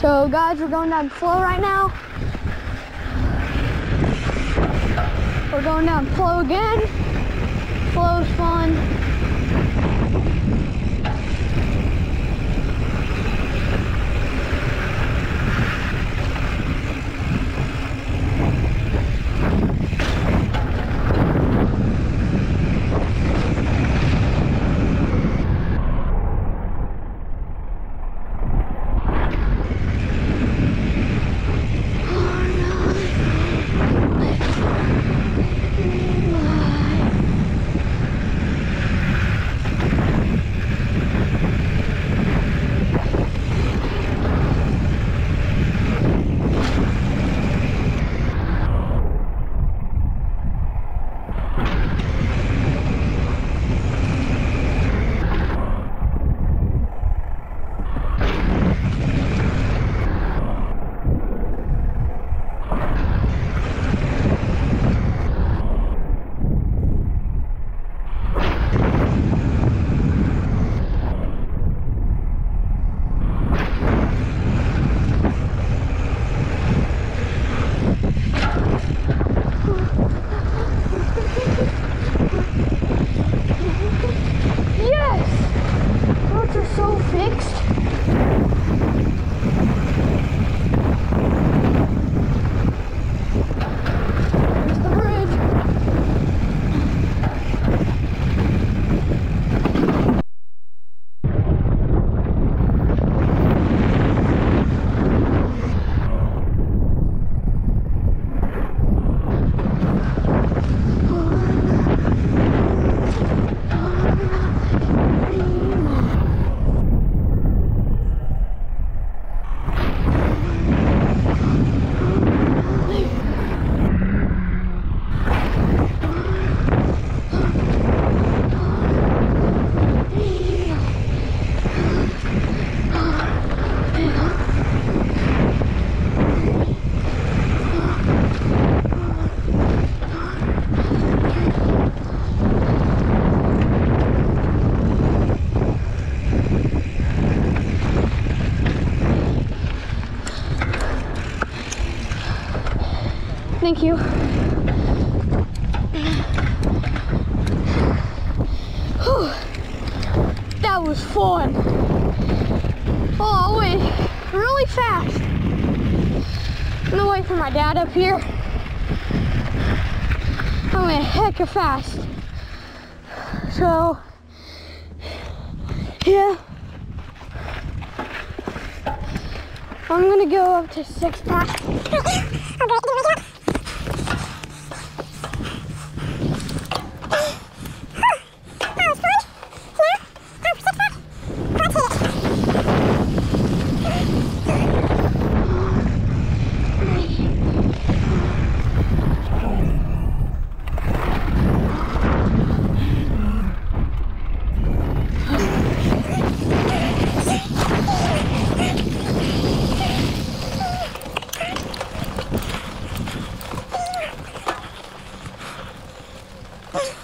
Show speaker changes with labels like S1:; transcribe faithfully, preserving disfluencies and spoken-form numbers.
S1: So guys, we're going down Flow right now. We're going down Flow again. Flow's fun. Thank you. Whew. That was fun. Oh, I went really fast. I'm gonna wait for my dad up here. I went hecka fast. So, yeah. I'm gonna go up to Six Pack.
S2: Oh.